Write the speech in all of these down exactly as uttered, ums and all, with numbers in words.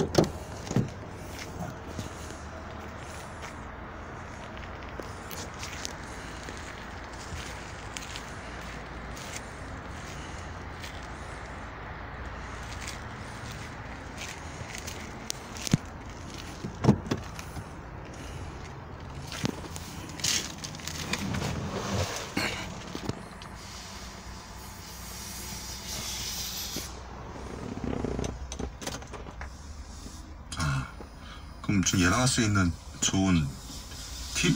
그럼 좀 예상할 수 있는 좋은 팁?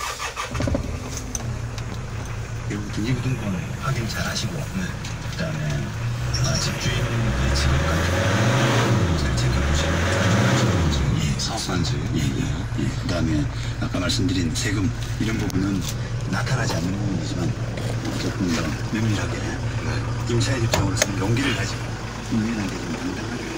그리고 등기부등본 확인 잘 하시고, 네. 그 다음에 아, 집주인의 지급까지 잘 체크해보시고, 예, 사업한지. 예, 예, 예. 그 다음에 아까 말씀드린 세금 이런 부분은 나타나지 않는 부분이지만 조금 더 면밀하게, 네. 임차인 입장으로서는 용기를 가지고 국민한테 좀 당당하게